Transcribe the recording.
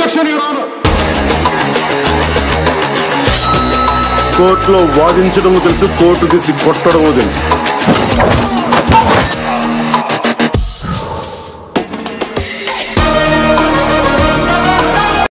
Election కోర్టులో వాదించడము తెలుసు, court తీసి కొట్టడము తెలుసు.